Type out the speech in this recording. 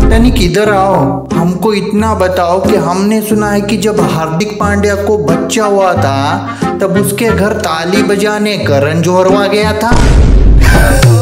तनिक इधर आओ, हमको इतना बताओ कि हमने सुना है कि जब हार्दिक पांड्या को बच्चा हुआ था तब उसके घर ताली बजाने करण जौहर आ गया था।